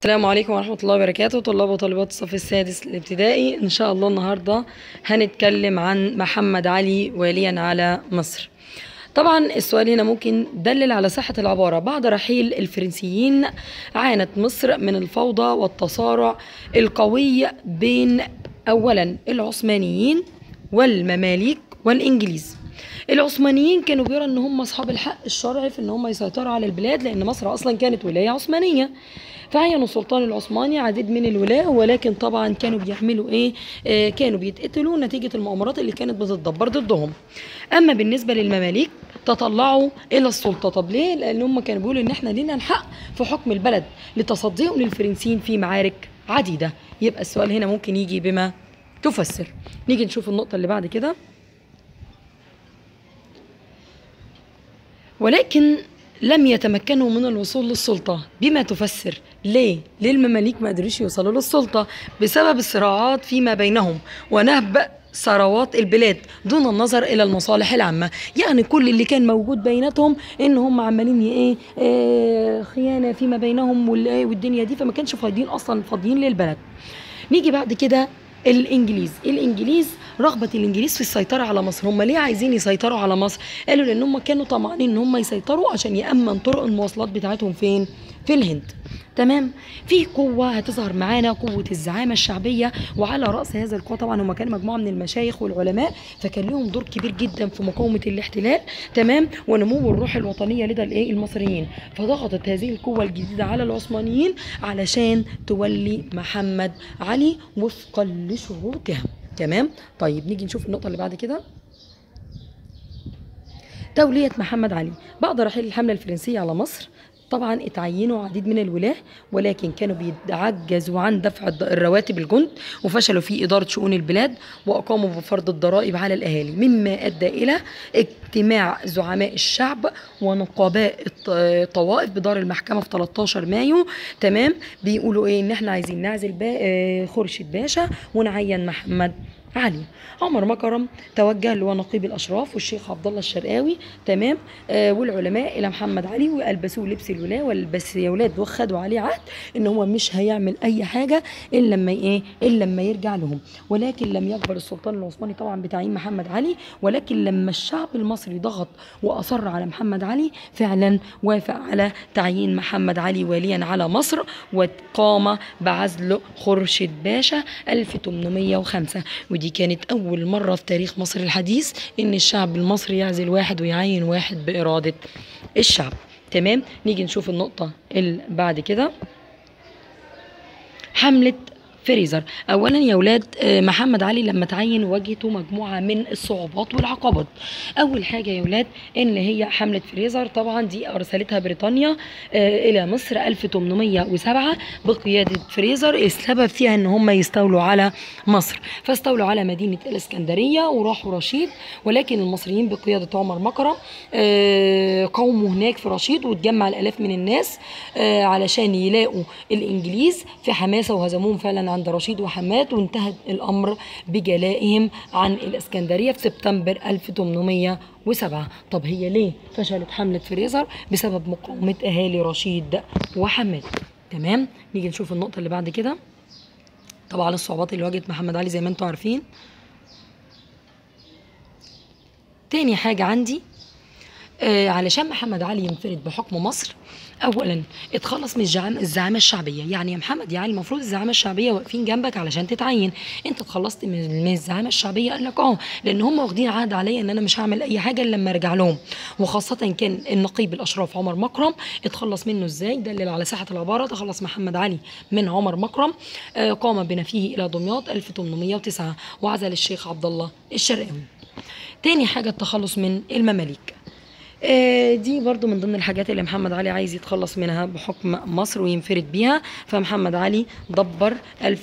السلام عليكم ورحمة الله وبركاته. طلاب وطالبات الصف السادس الابتدائي، إن شاء الله النهاردة هنتكلم عن محمد علي واليا على مصر. طبعا السؤال هنا ممكن دلل على صحة العبارة: بعد رحيل الفرنسيين عانت مصر من الفوضى والتصارع القوي بين أولا العثمانيين والمماليك والإنجليز. العثمانيين كانوا بيروا ان هم اصحاب الحق الشرعي في ان هم يسيطروا على البلاد، لان مصر اصلا كانت ولايه عثمانيه، فعين السلطان العثماني عديد من الولاة، ولكن طبعا كانوا بيعملوا ايه؟ كانوا بيتقتلوا نتيجة المؤامرات اللي كانت بتتدبر ضدهم. اما بالنسبة للمماليك تطلعوا الى السلطة. طب ليه؟ لان هم كانوا بيقولوا ان احنا لينا الحق في حكم البلد لتصديهم للفرنسيين في معارك عديدة. يبقى السؤال هنا ممكن يجي بما تفسر. نيجي نشوف النقطة اللي بعد كده. ولكن لم يتمكنوا من الوصول للسلطة بما تفسر. ليه المماليك ما قدروش يوصلوا للسلطة؟ بسبب الصراعات فيما بينهم ونهب ثروات البلاد دون النظر الى المصالح العامة. يعني كل اللي كان موجود بيناتهم ان هم عمالين خيانة فيما بينهم والدنيا دي، فما كانش فاضيين للبلد. نيجي بعد كده الانجليز رغبة الانجليز في السيطرة على مصر. هم ليه عايزين يسيطروا على مصر؟ قالوا لان هم كانوا طمعانين ان هم يسيطروا عشان يأمن طرق المواصلات بتاعتهم فين؟ في الهند. تمام. في قوة هتظهر معانا، قوة الزعامة الشعبية، وعلى رأس هذا القوة طبعا هم كانوا مجموعة من المشايخ والعلماء، فكان لهم دور كبير جدا في مقاومة الاحتلال، تمام، ونمو الروح الوطنية لدى المصريين. فضغطت هذه القوة الجديدة على العثمانيين علشان تولي محمد علي وفقا لشروطها. تمام. طيب نيجي نشوف النقطة اللي بعد كده. تولية محمد علي بعد رحيل الحملة الفرنسية على مصر. طبعا اتعينوا عديد من الولاة، ولكن كانوا بيتعجزوا عن دفع الرواتب الجند، وفشلوا في إدارة شؤون البلاد، وأقاموا بفرض الضرائب على الأهالي، مما أدى إلى اجتماع زعماء الشعب ونقباء الطوائف بدار المحكمة في 13 مايو. تمام. بيقولوا إن إحنا عايزين نعزل خورشيد باشا ونعين محمد علي. عمر مكرم توجه له نقيب الاشراف والشيخ عبد الله الشرقاوي، تمام، والعلماء الى محمد علي، والبسوه لبس الولاة، والبس يا ولاد، وخدوا عليه عهد ان هو مش هيعمل اي حاجه الا لما يرجع لهم. ولكن لم يقبل السلطان العثماني طبعا بتعيين محمد علي، ولكن لما الشعب المصري ضغط واصر على محمد علي فعلا وافق على تعيين محمد علي واليا على مصر، وقام بعزل خورشيد باشا 1805. ودي كانت أول مرة في تاريخ مصر الحديث إن الشعب المصري يعزل واحد ويعين واحد بإرادة الشعب. تمام. نيجي نشوف النقطة اللي بعد كده. حملة فريزر. اولا يا ولاد، محمد علي لما تعين واجهته مجموعه من الصعوبات والعقبات. اول حاجه يا ولاد ان هي حمله فريزر، طبعا دي ارسلتها بريطانيا الى مصر 1807 بقياده فريزر. السبب فيها ان هم يستولوا على مصر، فاستولوا على مدينه الاسكندريه وراحوا رشيد، ولكن المصريين بقياده عمر مكرم قوموا هناك في رشيد، واتجمع الالاف من الناس علشان يلاقوا الانجليز في حماسه، وهزموهم فعلا عند رشيد وحماد، وانتهى الأمر بجلائهم عن الإسكندرية في سبتمبر 1807. طب هي ليه فشلت حملة فريزر؟ بسبب مقاومة أهالي رشيد وحماد. تمام. نيجي نشوف النقطة اللي بعد كده. طبعا الصعوبات اللي واجهت محمد علي زي ما انتم عارفين. تاني حاجة عندي، علشان محمد علي ينفرد بحكم مصر، اولا اتخلص من الزعامه الشعبيه. يعني يا محمد يا علي المفروض الزعامه الشعبيه واقفين جنبك علشان تتعين، انت اتخلصت من الزعامه الشعبيه. قال لك لان هم واخدين عهد عليا ان انا مش هعمل اي حاجه الا لما ارجع لهم. وخاصه كان النقيب الاشراف عمر مكرم، اتخلص منه ازاي؟ دلل على صحه العباره: تخلص محمد علي من عمر مكرم، قام بنفيه الى دمياط 1809، وعزل الشيخ عبد الله الشرقاوي. تاني حاجه التخلص من المماليك. دي برضو من ضمن الحاجات اللي محمد علي عايز يتخلص منها بحكم مصر وينفرد بيها. فمحمد علي دبر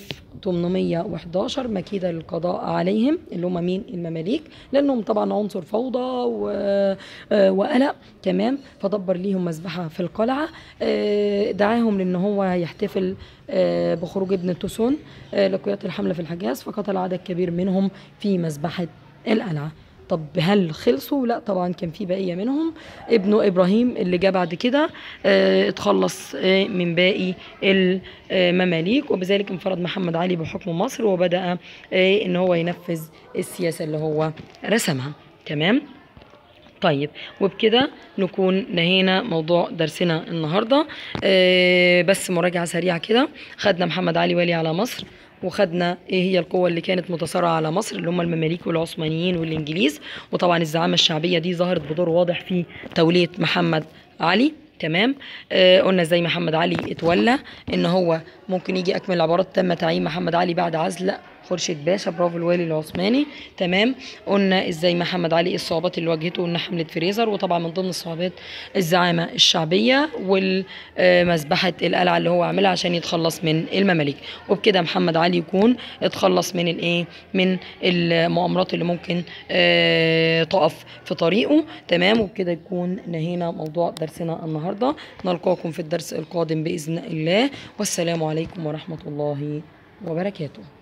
1811 مكيدة للقضاء عليهم، اللي هم مين؟ المماليك، لأنهم طبعا عنصر فوضى وقلق. تمام. فدبر ليهم مذبحة في القلعة، دعاهم لأن هو يحتفل بخروج ابن توسون لقيادة الحملة في الحجاز، فقتل عدد كبير منهم في مذبحة القلعة. طب هل خلصوا؟ لا طبعا، كان في بقيه منهم. ابنه ابراهيم اللي جه بعد كده اتخلص من باقي المماليك، وبذلك انفرد محمد علي بحكم مصر، وبدأ ان هو ينفذ السياسه اللي هو رسمها. تمام. طيب، وبكده نكون نهينا موضوع درسنا النهارده. بس مراجعه سريعه كده. خدنا محمد علي والي على مصر، وخدنا ايه هي القوة اللي كانت متصارعة على مصر، اللي هم المماليك والعثمانيين والانجليز. وطبعا الزعامة الشعبية دي ظهرت بدور واضح في تولية محمد علي. تمام. قلنا ازاي محمد علي اتولى، ان هو ممكن يجي اكمل العبارات: تم تعيين محمد علي بعد عزل خورشيد باشا برافو الوالي العثماني. تمام. قلنا ازاي محمد علي الصعوبات اللي واجهته، قلنا حملة فريزر، وطبعا من ضمن الصعوبات الزعامة الشعبية والمذبحة القلعة اللي هو عاملها عشان يتخلص من المماليك. وبكده محمد علي يكون اتخلص من الايه، من المؤامرات اللي ممكن تقف في طريقه. تمام. وبكده يكون نهينا موضوع درسنا النهارده. نلقاكم في الدرس القادم بإذن الله، والسلام عليكم ورحمة الله وبركاته.